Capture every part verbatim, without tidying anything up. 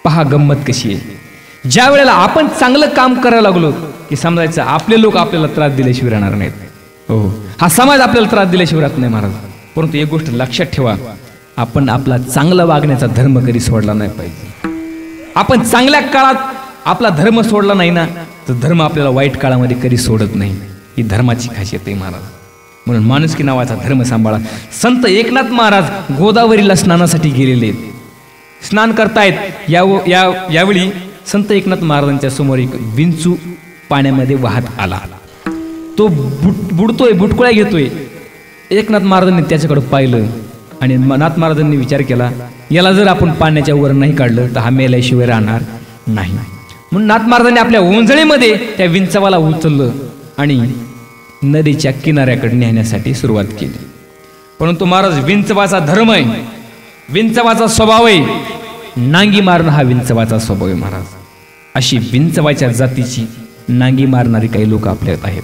पहा गंमत कशी आहे. ज्या वेळेला आपण चांगलं काम करायला लागलो की समजायचं आपले लोक आपल्याला त्रास दिल्याशिवाय राहणार नाहीत. हो, हा समाज आपल्याला त्रास दिल्याशिवाय राहत नाही महाराज. परंतु एक गोष्ट लक्षात ठेवा, आपण आपला चांगला वागण्याचा धर्म कधी सोडला नाही पाहिजे. आपण चांगल्या काळात आपला धर्म सोडला नाही ना, तर धर्म आपल्याला वाईट काळामध्ये कधी सोडत नाही. ही धर्माची खासियत आहे महाराज. म्हणून माणुसकी नावाचा धर्म सांभाळा. संत एकनाथ महाराज गोदावरीला स्नानासाठी गेलेले आहेत. स्नान करतायत या या यावेळी संत एकनाथ महाराजांच्या समोर एक विंचू पाण्यामध्ये वाहत आला. तो बुड बुडतोय, बुटकुळ्या घेतोय. एकनाथ महाराजांनी त्याच्याकडे पाहिलं आणि नाथ महाराजांनी विचार केला, याला जर आपण पाण्याच्या वर नाही काढलं तर हा मेल्याशिवाय राहणार नाही. म्हणून नाथ महाराजांनी आपल्या ओंजळीमध्ये त्या विंचवाला उचललं आणि नदीच्या किनाऱ्याकडे नेण्यासाठी सुरुवात केली. परंतु महाराज, विंचवाचा धर्म आहे, विंचवाचा स्वभाव आहे, नांगी मारणं हा विंचवाचा स्वभाव आहे महाराज. अशी विंचवाच्या जातीची नांगी मारणारी काही लोक आपल्यात आहेत.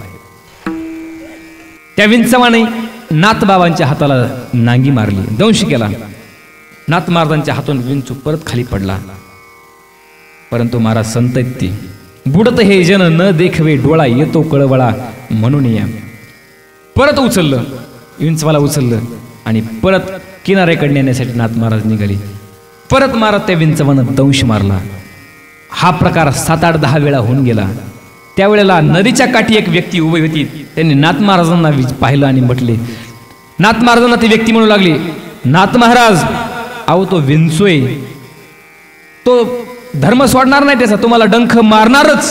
त्या विंचवाने नाथबाबांच्या हाताला नांगी मारली, दंश केला. नाथ महाराजांच्या हातून विंचू परत खाली पडला. परंतु महाराज संत आहेत ती, बुडत हे जन न देखवे डोळा येतो कळवळा म्हणून या. परत उचललं, विंचवाला उचललं आणि परत किनाऱ्याकडे नेण्यासाठी नाथ महाराज निघाले. परत महाराज त्या विंचवानं दंश मारला. हा प्रकार सात आठ दहा वेळा होऊन गेला. त्यावेळेला नदीच्या काठी एक व्यक्ती उभी होती. त्यांनी नाथ महाराजांना पाहिलं आणि म्हटले, नाथ महाराजांना ती व्यक्ती म्हणू लागली, नाथ महाराज, अहो तो विंचोय, तो धर्म सोडणार नाही, त्याचा तुम्हाला डंख मारणारच.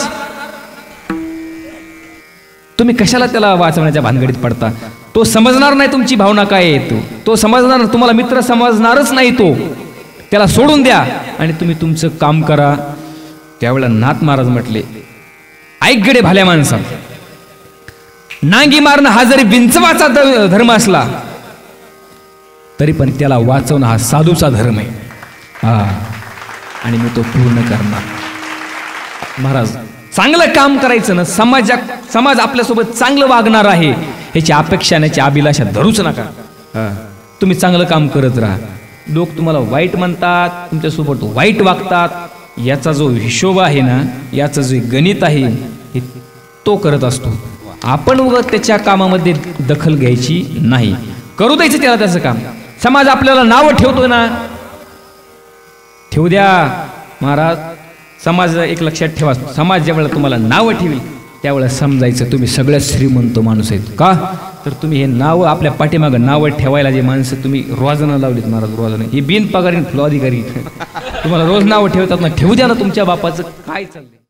तुम्ही कशाला त्याला वाचवण्याच्या भानगडीत पडता? तो समजणार नाही तुमची भावना काय आहे. तो तो समजणार, तुम्हाला मित्र समजणारच नाही. तो त्याला सोडून द्या आणि तुम्ही तुमचं काम करा. त्यावेळेला नाथ महाराज म्हटले, ऐक गडे भाल्या माणसा, नांगी मारणं हा जरी विंचवाचा धर्म असला तरी पण त्याला वाचवणं हा साधूचा धर्म आहे. हा, आणि मी तो पूर्ण करणार. महाराज, चांगलं काम करायचं ना, समाजा समाज आपल्यासोबत चांगलं वागणार आहे याची अपेक्षा याची अभिलाषा धरूच नका. तुम्ही चांगलं काम करत राहा. लोक तुम्हाला वाईट म्हणतात, तुमच्यासोबत वाईट वागतात, याचा जो हिशोब आहे ना, याचं जे गणित आहे हे तो करत असतो. आपण उगाच त्याच्या कामामध्ये दखल घ्यायची नाही, करू द्यायचं त्याला त्याचं काम. समाज आपल्याला नावं ठेवतो ना, ठेवू द्या महाराज. समाज एक लक्षात ठेवा, समाज ज्यावेळेला तुम्हाला नावं ठेवी त्यावेळेला समजायचं तुम्ही सगळ्यात श्रीमंत माणूस आहेत. का तर तुम्ही हे नावं आपल्या पाठीमागं नावं ठेवायला जे माणसं तुम्ही रोजानं लावलीत महाराज, रोजानं, हे बिनपगारी फुल अधिकारी तुम्हाला रोज नावं ठेवतात ना, ठेवू द्या ना. तुमच्या बापाचं काय चाललंय.